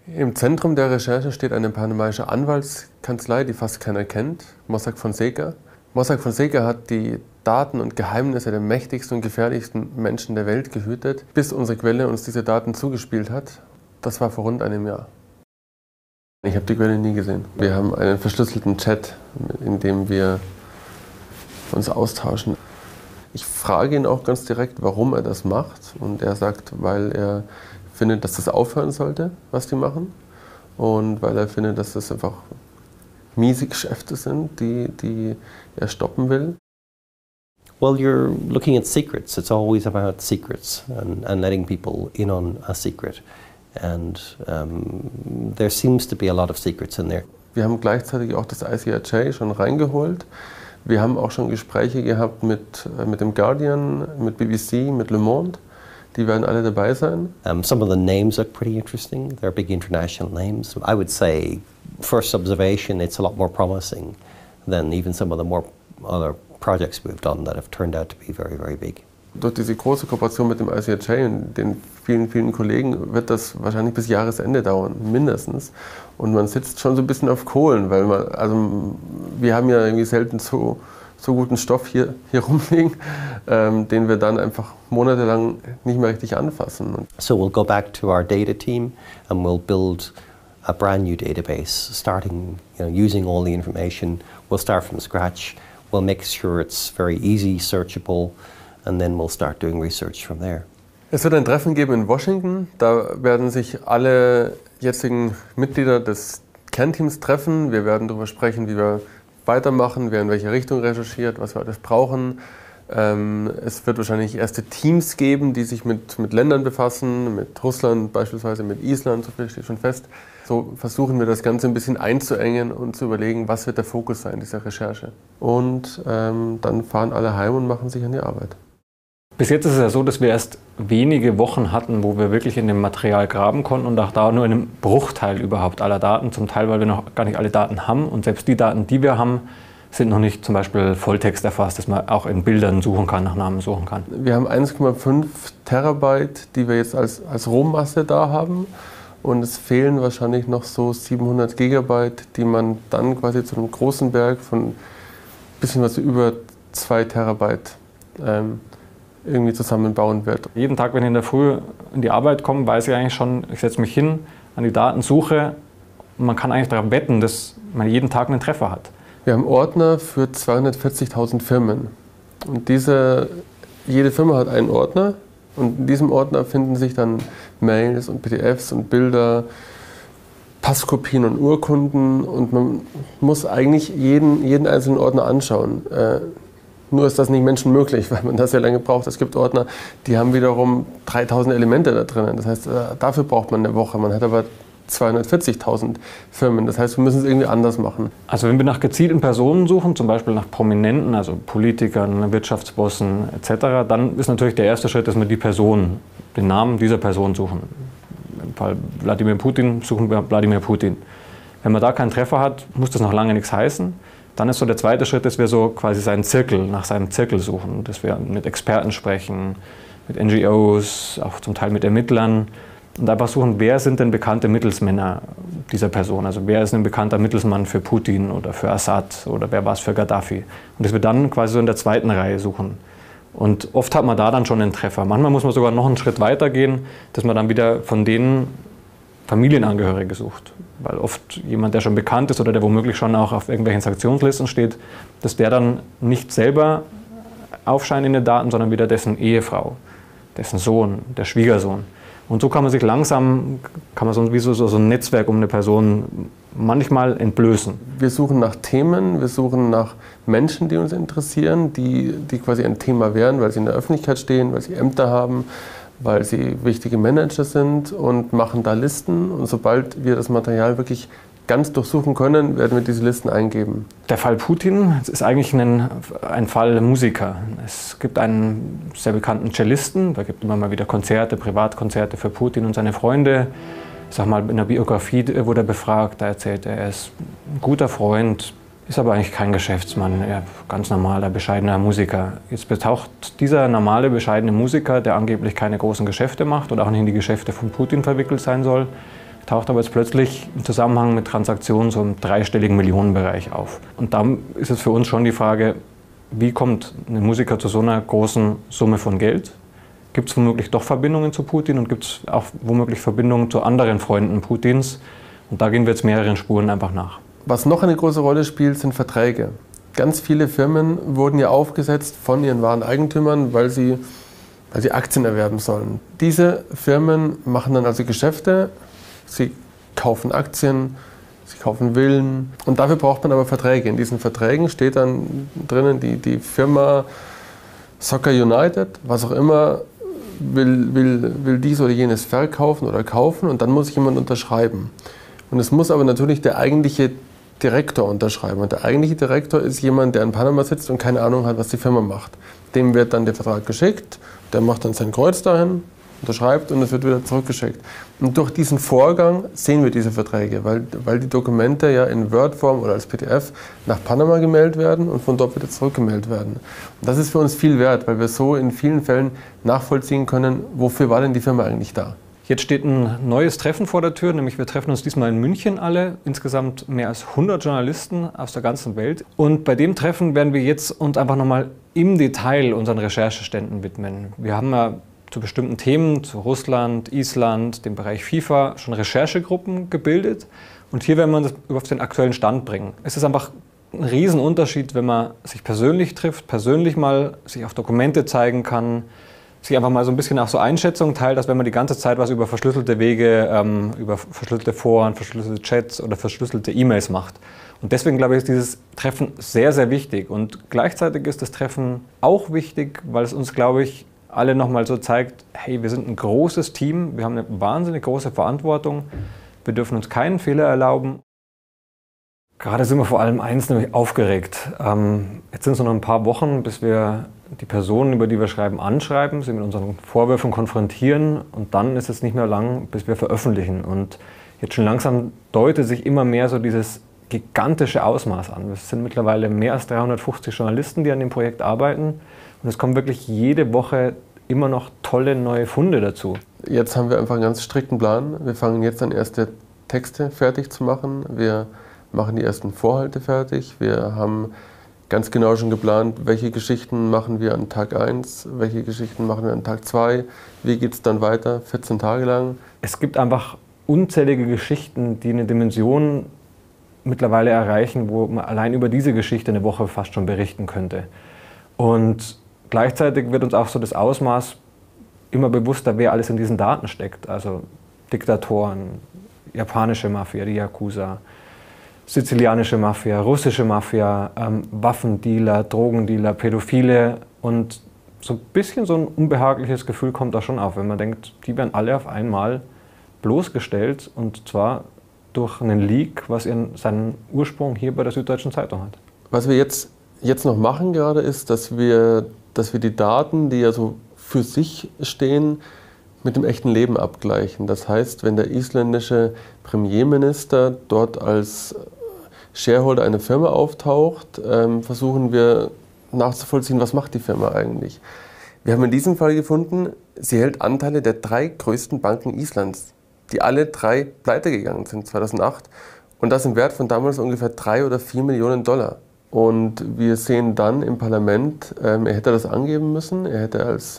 Im Zentrum der Recherche steht eine panamaische Anwaltskanzlei, die fast keiner kennt, Mossack Fonseca. Mossack Fonseca hat die Daten und Geheimnisse der mächtigsten und gefährlichsten Menschen der Welt gehütet, bis unsere Quelle uns diese Daten zugespielt hat. Das war vor rund einem Jahr. Ich habe die Quelle nie gesehen. Wir haben einen verschlüsselten Chat, in dem wir uns austauschen. Ich frage ihn auch ganz direkt, warum er das macht. Und er sagt, weil er findet, dass das aufhören sollte, was die machen. Und weil er findet, dass das einfach miese Geschäfte sind, die er stoppen will. Well, you're looking at secrets. It's always about secrets and letting people in on a secret. And there seems to be a lot of secrets in there. Wir haben gleichzeitig auch das ICIJ schon reingeholt. Wir haben auch schon Gespräche gehabt mit dem Guardian, mit BBC, mit Le Monde. Die werden alle dabei sein. Some of the names look pretty interesting. They're big international names. I would say, first observation, it's a lot more promising than even some of the more other projects we've done that have turned out to be very, very big. Durch diese große Kooperation mit dem ICIJ und den vielen, vielen Kollegen wird das wahrscheinlich bis Jahresende dauern, mindestens. Und man sitzt schon so ein bisschen auf Kohlen, weil wir haben ja irgendwie selten so guten Stoff hier rumliegen, den wir dann einfach monatelang nicht mehr richtig anfassen. So we'll go back to our data team and we'll build a brand new database, starting, using all the information. We'll start from scratch. We'll make sure it's very easy, searchable, and then we'll start doing research from there. Es wird ein Treffen geben in Washington. Da werden sich alle jetzigen Mitglieder des Kernteams treffen. Wir werden darüber sprechen, wie wir weitermachen, wer in welche Richtung recherchiert, was wir alles brauchen. Es wird wahrscheinlich erste Teams geben, die sich mit Ländern befassen, mit Russland beispielsweise, mit Island, so viel steht schon fest. So versuchen wir das Ganze ein bisschen einzuengen und zu überlegen, was wird der Fokus sein dieser Recherche. Und dann fahren alle heim und machen sich an die Arbeit. Bis jetzt ist es ja so, dass wir erst wenige Wochen hatten, wo wir wirklich in dem Material graben konnten und auch da nur in einem Bruchteil überhaupt aller Daten, zum Teil, weil wir noch gar nicht alle Daten haben und selbst die Daten, die wir haben, sind noch nicht zum Beispiel Volltext erfasst, dass man auch in Bildern suchen kann, nach Namen suchen kann. Wir haben 1,5 Terabyte, die wir jetzt als Rohmasse da haben und es fehlen wahrscheinlich noch so 700 Gigabyte, die man dann quasi zu einem großen Berg von ein bisschen was über 2 Terabyte irgendwie zusammenbauen wird. Jeden Tag, wenn ich in der Früh in die Arbeit komme, weiß ich eigentlich schon, ich setze mich hin, an die Daten suche und man kann eigentlich darauf wetten, dass man jeden Tag einen Treffer hat. Wir haben Ordner für 240.000 Firmen und jede Firma hat einen Ordner und in diesem Ordner finden sich dann Mails und PDFs und Bilder, Passkopien und Urkunden und man muss eigentlich jeden einzelnen Ordner anschauen. Nur ist das nicht menschenmöglich, weil man das sehr lange braucht. Es gibt Ordner, die haben wiederum 3000 Elemente da drin. Das heißt, dafür braucht man eine Woche. Man hat aber 240.000 Firmen. Das heißt, wir müssen es irgendwie anders machen. Also wenn wir nach gezielten Personen suchen, zum Beispiel nach Prominenten, also Politikern, Wirtschaftsbossen etc., dann ist natürlich der erste Schritt, dass wir den Namen dieser Person suchen. Im Fall Wladimir Putin suchen wir Wladimir Putin. Wenn man da keinen Treffer hat, muss das noch lange nichts heißen. Dann ist so der zweite Schritt, dass wir so quasi nach seinem Zirkel suchen, dass wir mit Experten sprechen, mit NGOs, auch zum Teil mit Ermittlern und einfach suchen, wer sind denn bekannte Mittelsmänner dieser Person, also wer ist ein bekannter Mittelsmann für Putin oder für Assad oder wer war es für Gaddafi und dass wir dann quasi so in der zweiten Reihe suchen. Und oft hat man da dann schon einen Treffer. Manchmal muss man sogar noch einen Schritt weiter gehen, dass man dann wieder von denen Familienangehörige sucht. Weil oft jemand, der schon bekannt ist oder der womöglich schon auch auf irgendwelchen Sanktionslisten steht, dass der dann nicht selber aufscheint in den Daten, sondern wieder dessen Ehefrau, dessen Sohn, der Schwiegersohn. Und so kann man sich langsam, wie so ein Netzwerk um eine Person manchmal entblößen. Wir suchen nach Themen, wir suchen nach Menschen, die uns interessieren, die quasi ein Thema wären, weil sie in der Öffentlichkeit stehen, weil sie Ämter haben, weil sie wichtige Manager sind und machen da Listen. Und sobald wir das Material wirklich ganz durchsuchen können, werden wir diese Listen eingeben. Der Fall Putin ist eigentlich ein Fall Musiker. Es gibt einen sehr bekannten Cellisten, da gibt es immer mal wieder Konzerte, Privatkonzerte für Putin und seine Freunde. Ich sag mal, in der Biografie wurde er befragt, da erzählt er ist ein guter Freund, ist aber eigentlich kein Geschäftsmann, ganz normaler, bescheidener Musiker. Jetzt betaucht dieser normale, bescheidene Musiker, der angeblich keine großen Geschäfte macht und auch nicht in die Geschäfte von Putin verwickelt sein soll, taucht aber jetzt plötzlich im Zusammenhang mit Transaktionen so im dreistelligen Millionenbereich auf. Und da ist es für uns schon die Frage, wie kommt ein Musiker zu so einer großen Summe von Geld? Gibt es womöglich doch Verbindungen zu Putin und gibt es auch womöglich Verbindungen zu anderen Freunden Putins? Und da gehen wir jetzt mehreren Spuren einfach nach. Was noch eine große Rolle spielt, sind Verträge. Ganz viele Firmen wurden ja aufgesetzt von ihren wahren Eigentümern, weil sie Aktien erwerben sollen. Diese Firmen machen dann also Geschäfte, sie kaufen Aktien, sie kaufen Villen und dafür braucht man aber Verträge. In diesen Verträgen steht dann drinnen, die Firma Soccer United, was auch immer, will dies oder jenes verkaufen oder kaufen und dann muss jemand unterschreiben. Und es muss aber natürlich der eigentliche Direktor unterschreiben. Und der eigentliche Direktor ist jemand, der in Panama sitzt und keine Ahnung hat, was die Firma macht. Dem wird dann der Vertrag geschickt, der macht dann sein Kreuz dahin, unterschreibt und es wird wieder zurückgeschickt. Und durch diesen Vorgang sehen wir diese Verträge, weil die Dokumente ja in Word-Form oder als PDF nach Panama gemeldet werden und von dort wieder zurückgemeldet werden. Und das ist für uns viel wert, weil wir so in vielen Fällen nachvollziehen können, wofür war denn die Firma eigentlich da. Jetzt steht ein neues Treffen vor der Tür, nämlich wir treffen uns diesmal in München alle, insgesamt mehr als 100 Journalisten aus der ganzen Welt. Und bei dem Treffen werden wir jetzt uns einfach nochmal im Detail unseren Rechercheständen widmen. Wir haben ja zu bestimmten Themen, zu Russland, Island, dem Bereich FIFA, schon Recherchegruppen gebildet. Und hier werden wir das auf den aktuellen Stand bringen. Es ist einfach ein Riesenunterschied, wenn man sich persönlich trifft, persönlich mal sich auf Dokumente zeigen kann, sich einfach mal so ein bisschen auch so Einschätzungen teilt, als wenn man die ganze Zeit was über verschlüsselte Wege, über verschlüsselte Foren, verschlüsselte Chats oder verschlüsselte E-Mails macht. Und deswegen glaube ich, ist dieses Treffen sehr, sehr wichtig. Und gleichzeitig ist das Treffen auch wichtig, weil es uns, glaube ich, alle nochmal so zeigt, hey, wir sind ein großes Team, wir haben eine wahnsinnig große Verantwortung, wir dürfen uns keinen Fehler erlauben. Gerade sind wir vor allem eins, nämlich aufgeregt. Jetzt sind es noch ein paar Wochen, bis wir die Personen, über die wir schreiben, anschreiben, sie mit unseren Vorwürfen konfrontieren und dann ist es nicht mehr lang, bis wir veröffentlichen. Und jetzt schon langsam deutet sich immer mehr so dieses gigantische Ausmaß an. Es sind mittlerweile mehr als 350 Journalisten, die an dem Projekt arbeiten und es kommen wirklich jede Woche immer noch tolle neue Funde dazu. Jetzt haben wir einfach einen ganz strikten Plan. Wir fangen jetzt an, erste Texte fertig zu machen. Wir machen die ersten Vorhalte fertig. Wir haben ganz genau schon geplant, welche Geschichten machen wir an Tag 1, welche Geschichten machen wir an Tag 2, wie geht es dann weiter, 14 Tage lang. Es gibt einfach unzählige Geschichten, die eine Dimension mittlerweile erreichen, wo man allein über diese Geschichte eine Woche fast schon berichten könnte. Und gleichzeitig wird uns auch so das Ausmaß immer bewusster, wer alles in diesen Daten steckt. Also Diktatoren, japanische Mafia, die Yakuza, sizilianische Mafia, russische Mafia, Waffendealer, Drogendealer, Pädophile und so ein bisschen so ein unbehagliches Gefühl kommt da schon auf, wenn man denkt, die werden alle auf einmal bloßgestellt und zwar durch einen Leak, was seinen Ursprung hier bei der Süddeutschen Zeitung hat. Was wir jetzt noch machen gerade ist, dass wir die Daten, die ja so für sich stehen, mit dem echten Leben abgleichen. Das heißt, wenn der isländische Premierminister dort als Shareholder einer Firma auftaucht, versuchen wir nachzuvollziehen, was macht die Firma eigentlich. Wir haben in diesem Fall gefunden, sie hält Anteile der 3 größten Banken Islands, die alle 3 pleite gegangen sind 2008 und das im Wert von damals ungefähr 3 oder 4 Millionen $. Und wir sehen dann im Parlament, er hätte das angeben müssen, er hätte als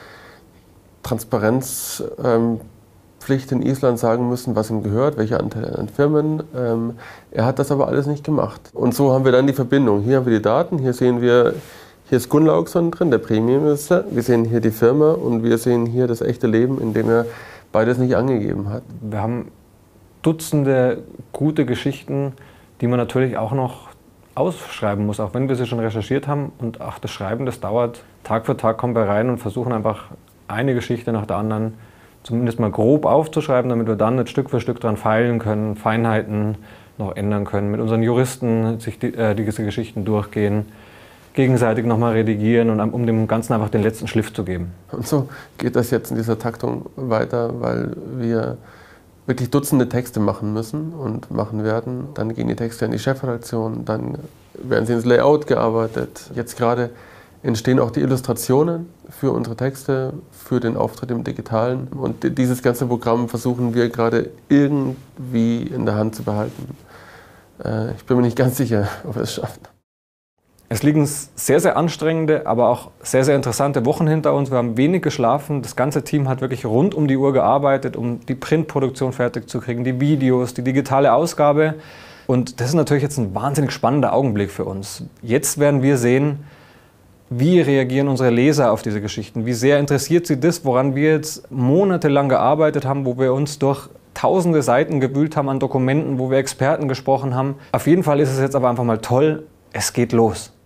Transparenzpflicht in Island sagen müssen, was ihm gehört, welche Anteile an Firmen. Er hat das aber alles nicht gemacht. Und so haben wir dann die Verbindung. Hier haben wir die Daten, hier ist Gunnlaugsson drin, der Premierminister. Wir sehen hier die Firma und wir sehen hier das echte Leben, in dem er beides nicht angegeben hat. Wir haben Dutzende gute Geschichten, die man natürlich auch noch ausschreiben muss, auch wenn wir sie schon recherchiert haben. Und auch das Schreiben, das dauert. Tag für Tag kommen wir rein und versuchen einfach eine Geschichte nach der anderen zumindest mal grob aufzuschreiben, damit wir dann Stück für Stück dran feilen können, Feinheiten noch ändern können, mit unseren Juristen sich diese Geschichten durchgehen, gegenseitig nochmal redigieren und um dem Ganzen einfach den letzten Schliff zu geben. Und so geht das jetzt in dieser Taktung weiter, weil wir wirklich Dutzende Texte machen müssen und machen werden. Dann gehen die Texte in die Chefredaktion, dann werden sie ins Layout gearbeitet. Jetzt gerade entstehen auch die Illustrationen für unsere Texte, für den Auftritt im Digitalen. Und dieses ganze Programm versuchen wir gerade irgendwie in der Hand zu behalten. Ich bin mir nicht ganz sicher, ob wir es schaffen. Es liegen sehr, sehr anstrengende, aber auch sehr, sehr interessante Wochen hinter uns. Wir haben wenig geschlafen. Das ganze Team hat wirklich rund um die Uhr gearbeitet, um die Printproduktion fertig zu kriegen, die Videos, die digitale Ausgabe. Und das ist natürlich jetzt ein wahnsinnig spannender Augenblick für uns. Jetzt werden wir sehen, wie reagieren unsere Leser auf diese Geschichten? Wie sehr interessiert sie das, woran wir jetzt monatelang gearbeitet haben, wo wir uns durch tausende Seiten gewühlt haben an Dokumenten, wo wir Experten gesprochen haben. Auf jeden Fall ist es jetzt aber einfach mal toll. Es geht los.